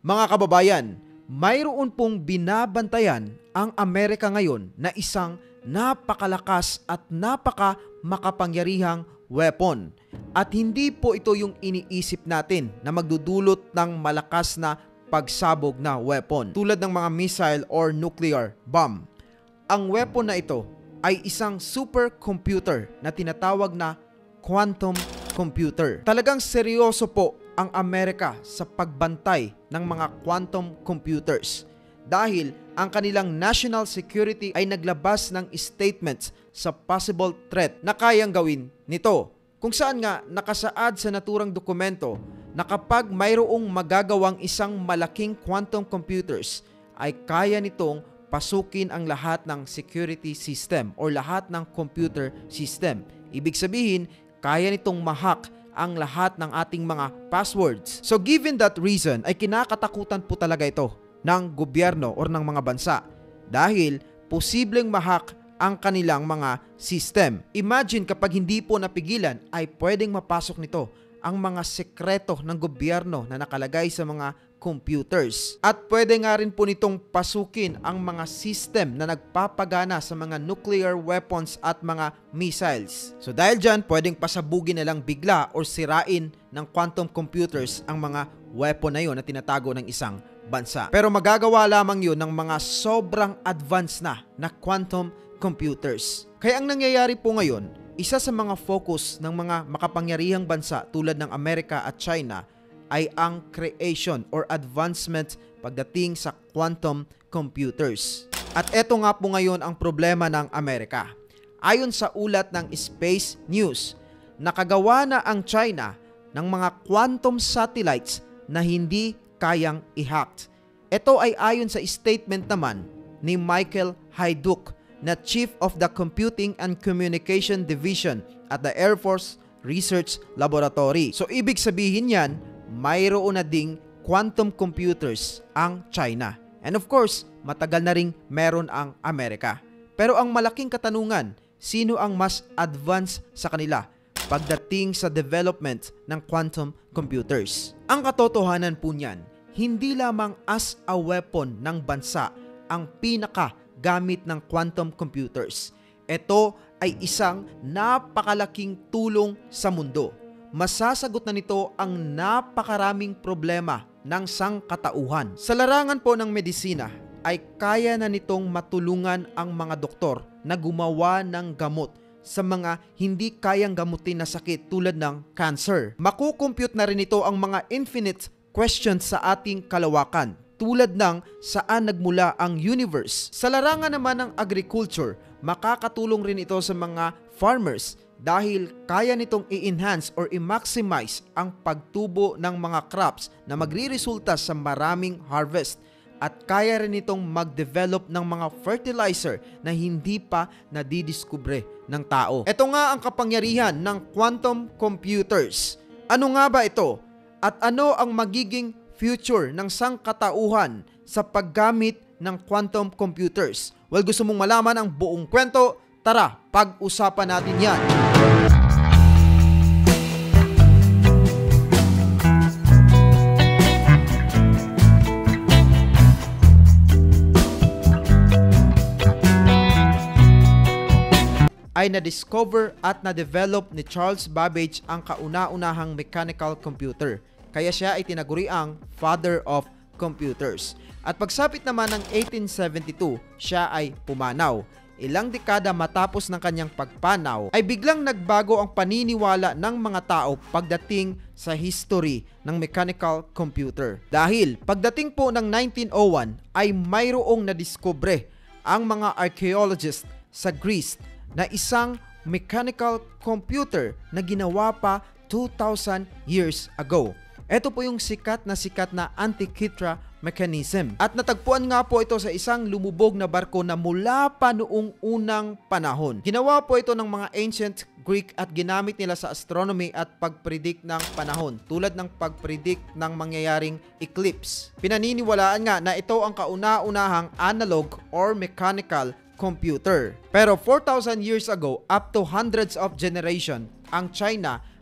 Mga kababayan, mayroon pong binabantayan ang Amerika ngayon na isang napakalakas at makapangyarihang weapon. At hindi po ito yung iniisip natin na magdudulot ng malakas na pagsabog na weapon tulad ng mga missile or nuclear bomb. Ang weapon na ito ay isang supercomputer na tinatawag na quantum computer. Talagang seryoso po ang Amerika sa pagbantay ng mga quantum computers dahil ang kanilang national security ay naglabas ng statements sa possible threat na kayang gawin nito, kung saan nga nakasaad sa naturang dokumento na kapag mayroong magagawang isang malaking quantum computers ay kaya nitong pasukin ang lahat ng security system or lahat ng computer system. Ibig sabihin, kaya nitong ma-hack ang lahat ng ating mga passwords. So given that reason, ay kinakatakutan po talaga ito ng gobyerno or ng mga bansa dahil posibleng ma-hack ang kanilang mga system. Imagine kapag hindi po napigilan ay pwedeng mapasok nito ang mga sekreto ng gobyerno na nakalagay sa mga computers. At pwede nga rin po nitong pasukin ang mga system na nagpapagana sa mga nuclear weapons at mga missiles. So dahil dyan, pwedeng pasabugin na lang bigla or sirain ng quantum computers ang mga weapon na yun na tinatago ng isang bansa. Pero magagawa lamang yun ng mga sobrang advanced na quantum computers. Kaya ang nangyayari po ngayon, isa sa mga focus ng mga makapangyarihang bansa tulad ng Amerika at China ay ang creation or advancement pagdating sa quantum computers. At eto nga po ngayon ang problema ng Amerika. Ayon sa ulat ng Space News, nakagawa na ang China ng mga quantum satellites na hindi kayang i-hack. Ito ay ayon sa statement naman ni Michael Hayduk na Chief of the Computing and Communication Division at the Air Force Research Laboratory. So ibig sabihin yan, mayroon na ding quantum computers ang China. And of course, matagal na ring meron ang Amerika. Pero ang malaking katanungan, sino ang mas advanced sa kanila pagdating sa development ng quantum computers? Ang katotohanan po niyan, hindi lamang as a weapon ng bansa ang pinakagamit ng quantum computers. Ito ay isang napakalaking tulong sa mundo. Masasagot na nito ang napakaraming problema ng sangkatauhan. Sa larangan po ng medisina, ay kaya na nitong matulungan ang mga doktor na gumawa ng gamot sa mga hindi kayang gamutin na sakit tulad ng cancer. Makukompute na rin ito ang mga infinite questions sa ating kalawakan tulad ng saan nagmula ang universe. Sa larangan naman ng agriculture, makakatulong rin ito sa mga farmers dahil kaya nitong i-enhance or i-maximize ang pagtubo ng mga crops na magriresulta sa maraming harvest. At kaya rin itong mag-develop ng mga fertilizer na hindi pa nadidiskubre ng tao. Ito nga ang kapangyarihan ng quantum computers. Ano nga ba ito? At ano ang magiging future ng sangkatauhan sa paggamit ng quantum computers? Well, gusto mong malaman ang buong kwento? Tara, pag-usapan natin yan. Ay na-discover at na-develop ni Charles Babbage ang kauna-unahang mechanical computer. Kaya siya ay tinaguri ang father of computers. At pagsapit naman ng 1872, siya ay pumanaw. Ilang dekada matapos ng kanyang pagpanaw, ay biglang nagbago ang paniniwala ng mga tao pagdating sa history ng mechanical computer. Dahil pagdating po ng 1901, ay mayroong nadiskubre ang mga archaeologists sa Greece na isang mechanical computer na ginawa pa 2,000 years ago. Ito po yung sikat na Antikythera mechanism. At natagpuan nga po ito sa isang lumubog na barko na mula pa noong unang panahon. Ginawa po ito ng mga ancient Greek at ginamit nila sa astronomy at pagpredict ng panahon, tulad ng pagpredict ng mangyayaring eclipse. Pinaniniwalaan nga na ito ang kauna-unahang analog or mechanical computer. Pero 4,000 years ago, up to hundreds of generation, ang China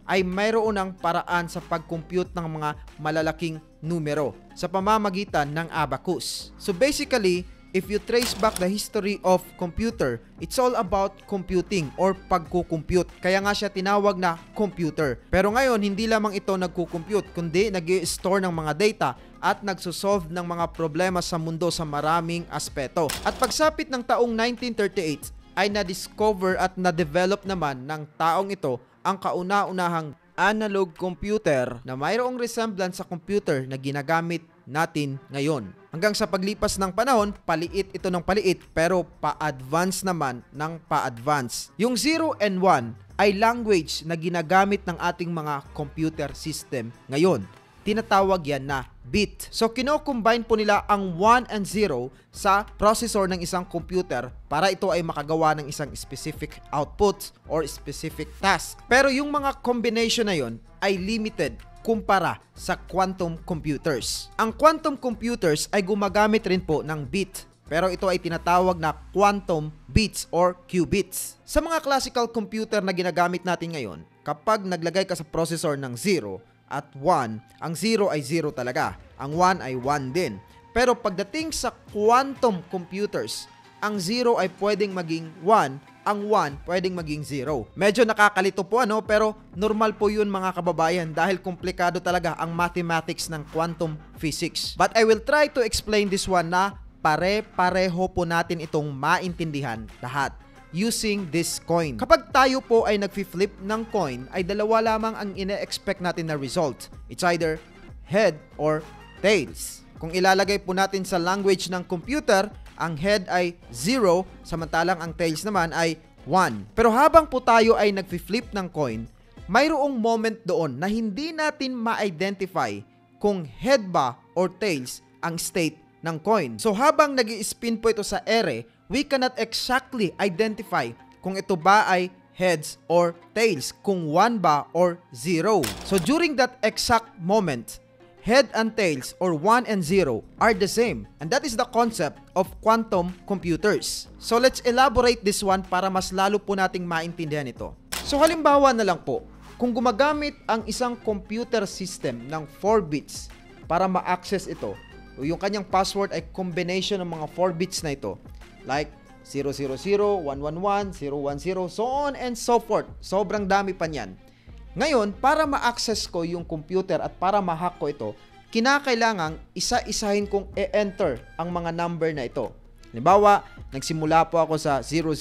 ay mayroon ng paraan sa pag-compute ng mga malalaking numero sa pamamagitan ng abacus. So basically, if you trace back the history of computer, it's all about computing or pagkukompute. Kaya nga siya tinawag na computer. Pero ngayon, hindi lamang ito nagkukompute, kundi nag-i-store ng mga data at nagsosolve ng mga problema sa mundo sa maraming aspeto. At pagsapit ng taong 1938, ay na-discover at na-develop naman ng taong ito ang kauna-unahang analog computer na mayroong resemblance sa computer na ginagamit natin ngayon. Hanggang sa paglipas ng panahon, paliit ito ng paliit pero pa-advance naman ng pa-advance. Yung 0 and 1 ay language na ginagamit ng ating mga computer system ngayon. Tinatawag yan na bit. So kino-combine po nila ang 1 and 0 sa processor ng isang computer para ito ay makagawa ng isang specific output or specific task. Pero yung mga combination na yon ay limited kumpara sa quantum computers. Ang quantum computers ay gumagamit rin po ng bit, pero ito ay tinatawag na quantum bits or qubits. Sa mga classical computer na ginagamit natin ngayon, kapag naglagay ka sa processor ng 0 at 1, ang 0 ay 0 talaga, ang 1 ay 1 din. Pero pagdating sa quantum computers, ang 0 ay pwedeng maging 1, ang 1 pwedeng maging 0. Medyo nakakalito po pero normal po yun mga kababayan dahil komplikado talaga ang mathematics ng quantum physics. But I will try to explain this one na pare-pareho po natin itong maintindihan lahat using this coin. Kapag tayo po ay nag-flip ng coin, ay dalawa lamang ang ine-expect natin na result. It's either head or tails. Kung ilalagay po natin sa language ng computer, ang head ay 0, samantalang ang tails naman ay 1. Pero habang po tayo ay nag-flip ng coin, mayroong moment doon na hindi natin ma-identify kung head ba or tails ang state ng coin. So habang nag-i-spin po ito sa ere, we cannot exactly identify kung ito ba ay heads or tails, kung 1 ba or 0. So during that exact moment, head and tails or 1 and 0 are the same. And that is the concept of quantum computers. So let's elaborate this one para mas lalo po nating maintindihan ito. So halimbawa na lang po, kung gumagamit ang isang computer system ng 4 bits para ma-access ito, o yung kanyang password ay combination ng mga 4 bits na ito, like 000, 111, 010, so on and so forth. Sobrang dami pa niyan. Ngayon, para ma-access ko yung computer at para ma-hack ko ito, kinakailangang isa-isahin kong e-enter ang mga number na ito. Halimbawa, nagsimula po ako sa 000.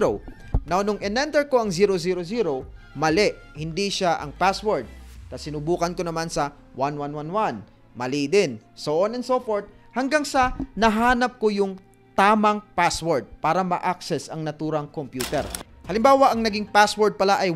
Now, nung en-enter ko ang 000, mali. Hindi siya ang password. Tapos sinubukan ko naman sa 1111. Mali din. So on and so forth. Hanggang sa nahanap ko yung tamang password para ma-access ang naturang computer. Halimbawa, ang naging password pala ay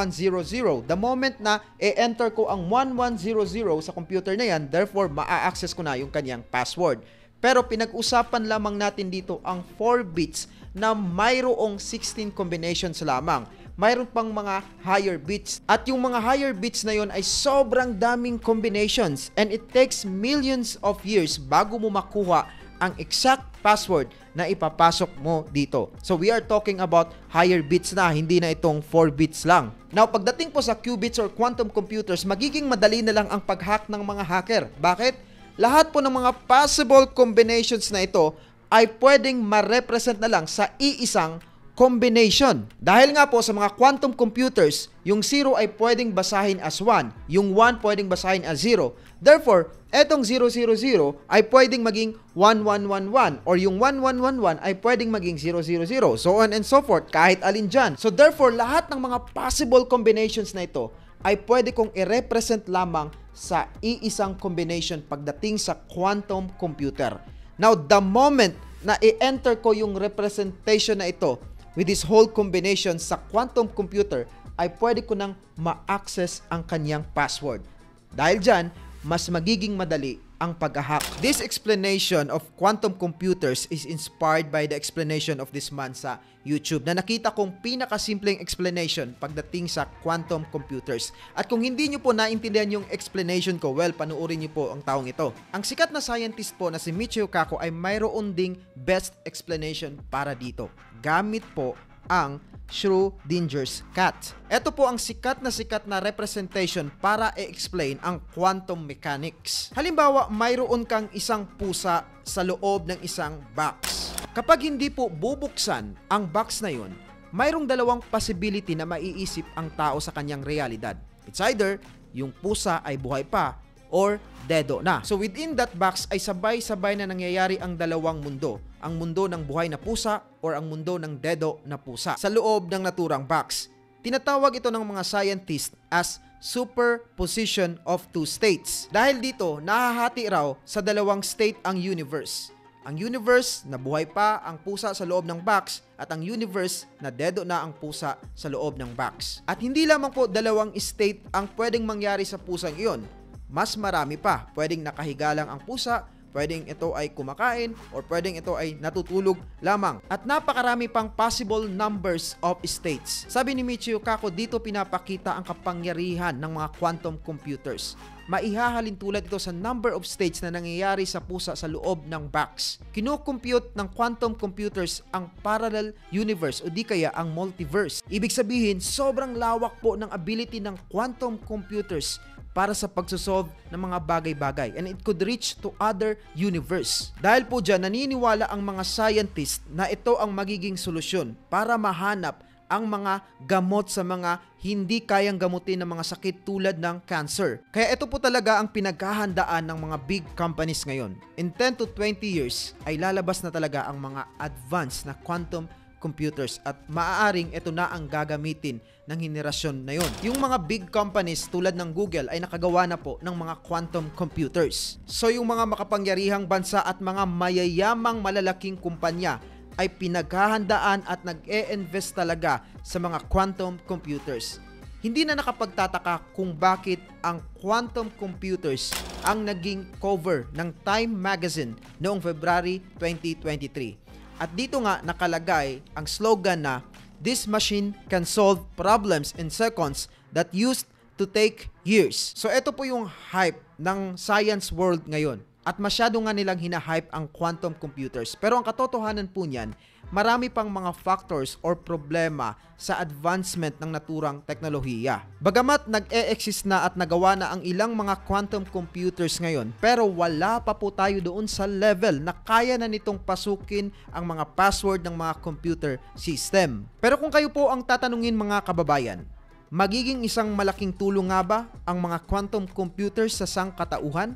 1100. The moment na e-enter ko ang 1100 sa computer na yan, therefore, ma-access ko na yung kanyang password. Pero pinag-usapan lamang natin dito ang 4 bits na mayroong 16 combinations lamang. Mayroon pang mga higher bits. At yung mga higher bits na yon ay sobrang daming combinations. And it takes millions of years bago mo makuha ang exact password na ipapasok mo dito. So we are talking about higher bits na, hindi na itong 4 bits lang. Now, pagdating po sa qubits or quantum computers, magiging madali na lang ang pag-hack ng mga hacker. Bakit? Lahat po ng mga possible combinations na ito ay pwedeng ma-represent na lang sa iisang combination. Dahil nga po sa mga quantum computers, yung 0 ay pwedeng basahin as 1, yung 1 pwedeng basahin as 0. Therefore, etong 000 ay pwedeng maging 1111 or yung 1111 ay pwedeng maging 000. So on and so forth, kahit alin dyan. So therefore, lahat ng mga possible combinations na ito ay pwede kong i-represent lamang sa iisang combination pagdating sa quantum computer. Now, the moment na i-enter ko yung representation na ito with this whole combination sa quantum computer, ay pwede ko nang ma-access ang kanyang password. Dahil dyan, mas magiging madali ang pag-hack. This explanation of quantum computers is inspired by the explanation of this man sa YouTube na nakita kong pinakasimpleng explanation pagdating sa quantum computers. At kung hindi nyo po naintindihan yung explanation ko, well, panuorin nyo po ang taong ito. Ang sikat na scientist po na si Michio Kaku ay mayroon ding best explanation para dito. Gamit po ang Schrodinger's cat. Ito po ang sikat na representation para i-explain ang quantum mechanics. Halimbawa, mayroon kang isang pusa sa loob ng isang box. Kapag hindi po bubuksan ang box na yun, mayroong dalawang possibility na maiisip ang tao sa kanyang realidad. It's either yung pusa ay buhay pa or dedo na. So within that box ay sabay-sabay na nangyayari ang dalawang mundo. Ang mundo ng buhay na pusa or ang mundo ng dedo na pusa sa loob ng naturang box. Tinatawag ito ng mga scientists as superposition of two states. Dahil dito, nahahati raw sa dalawang state ang universe. Ang universe na buhay pa ang pusa sa loob ng box at ang universe na dedo na ang pusa sa loob ng box. At hindi lamang po dalawang state ang pwedeng mangyari sa pusang iyon. Mas marami pa. Pwedeng nakahiga lang ang pusa, pwedeng ito ay kumakain, or pwedeng ito ay natutulog lamang. At napakarami pang possible numbers of states. Sabi ni Michio Kaku, dito pinapakita ang kapangyarihan ng mga quantum computers. Maihahalin tulad ito sa number of states na nangyayari sa pusa sa loob ng box. Kino-compute ng quantum computers ang parallel universe o di kaya ang multiverse. Ibig sabihin, sobrang lawak po ng ability ng quantum computers para sa pagsosolve ng mga bagay-bagay, and it could reach to other universe. Dahil po dyan, naniniwala ang mga scientists na ito ang magiging solusyon para mahanap ang mga gamot sa mga hindi kayang gamutin ng mga sakit tulad ng cancer. Kaya ito po talaga ang pinaghahandaan ng mga big companies ngayon. In 10 to 20 years ay lalabas na talaga ang mga advanced na quantum computers at maaaring ito na ang gagamitin ng henerasyon na yon. Yung mga big companies tulad ng Google ay nakagawa na po ng mga quantum computers. So yung mga makapangyarihang bansa at mga mayayamang malalaking kumpanya ay pinaghahandaan at nag-e-invest talaga sa mga quantum computers. Hindi na nakapagtataka kung bakit ang quantum computers ang naging cover ng Time Magazine noong February 2023. At dito nga nakalagay ang slogan na, "This machine can solve problems in seconds that used to take years." So ito po yung hype ng science world ngayon. At masyado nga nilang hinahype ang quantum computers. Pero ang katotohanan po niyan, marami pang mga factors or problema sa advancement ng naturang teknolohiya. Bagamat nag-e-exist na at nagawa na ang ilang mga quantum computers ngayon, pero wala pa po tayo doon sa level na kaya na nitong pasukin ang mga password ng mga computer system. Pero kung kayo po ang tatanungin mga kababayan, magiging isang malaking tulong nga ba ang mga quantum computers sa sangkatauhan?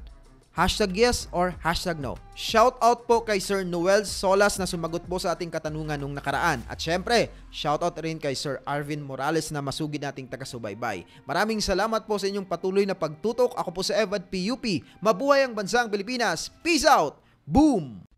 #yes or #no. Shout out po kay Sir Noel Solas na sumagot po sa ating katanungan nung nakaraan. At syempre, shout out rin kay Sir Arvin Morales na masugid nating taga-subaybay. Maraming salamat po sa inyong patuloy na pagtutok. Ako po si Evad PUP. Mabuhay ang bansang Pilipinas. Peace out! Boom!